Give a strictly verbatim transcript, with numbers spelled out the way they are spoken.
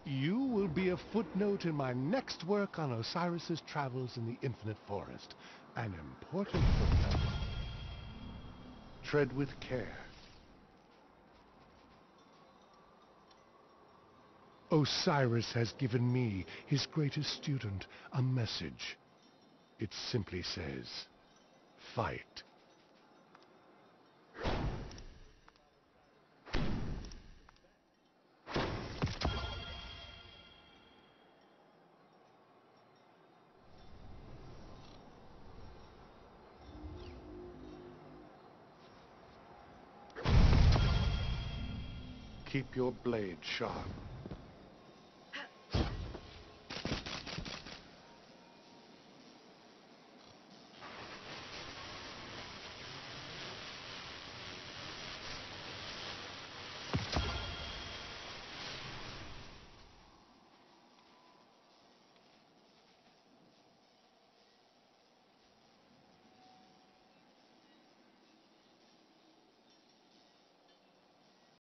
You will be a footnote in my next work on Osiris's travels in the Infinite Forest. An important footnote. Tread with care. Osiris has given me, his greatest student, a message. It simply says, fight. Keep your blade sharp.